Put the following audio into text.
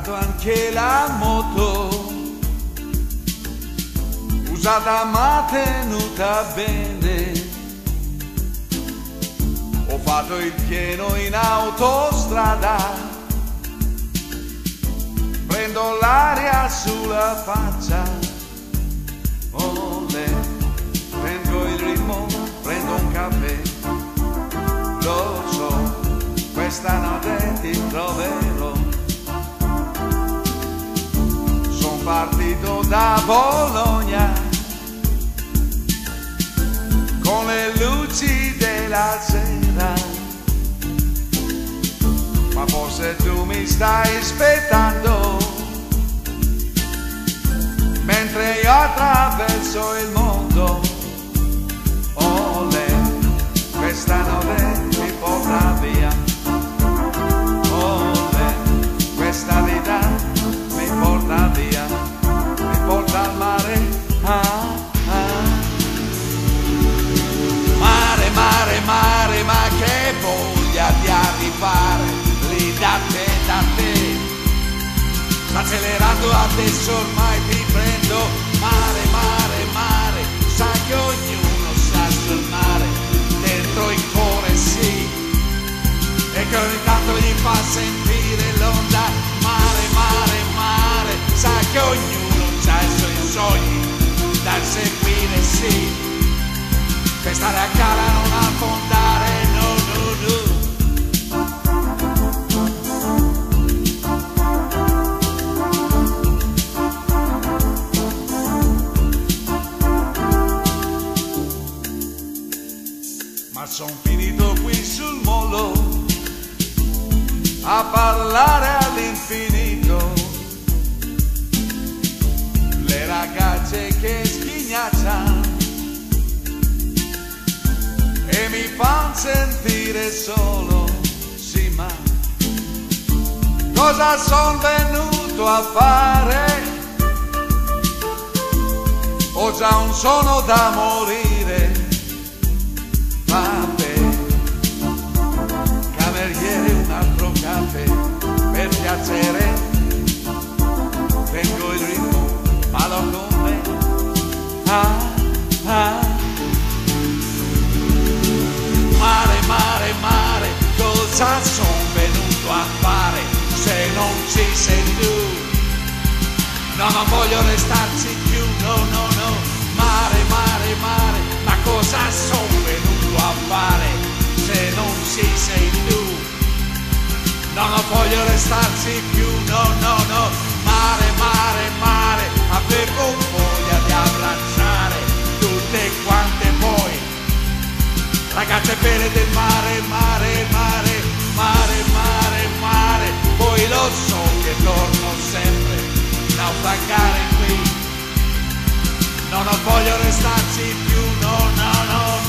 comprato anche la moto, usata ma tenuta bene. Ho fatto il pieno in autostrada, prendo l'aria sulla faccia. Olè, prendo il ritmo, prendo un caffè. Lo so, questa notte ti troverò. Sono partito da Bologna con le luci della sera, ma forse tu mi stai aspettando mentre io attraverso il mondo. Olè, questa notte mi porta via. Olè, questa vita mi porta via, mi porta al mare. Mare, mare, mare, ma che voglia di arrivare lì da te, da te. Sta accelerando adesso, ormai ti prendo. Mare, mare, mare, sa che ognuno sa sul mare, dentro il cuore sì, e che ogni tanto gli fa sentire l'onda. Mare, mare, mare, sa che ognuno ha i suoi sogni da seguire sì, per stare a gara non affondare, no, no, no. Ma son finito qui sul molo a parlare all'infinito. Le ragazze che schignacciano e mi fan sentire solo, sì, ma cosa son venuto a fare? Ho già un sonno da morire. Vabbè, cameriere, un altro caffè per piacere. Tengo il ritmo, ballo con me. Mare, mare, mare, cosa son venuto a fare se non ci sei tu? No, non voglio restarci più, no, no, no. Mare, mare, mare, ma cosa son venuto a fare se non ci sei tu? No, non voglio restarci più, no, no, no. Mare, mare, mare, avevo voglia di abbracciare tutte quante voi, ragazze belle del mare, mare, mare, mare, mare, mare. Poi lo so che torno sempre a naufragare qui. No, non voglio restarci più, no, no, no.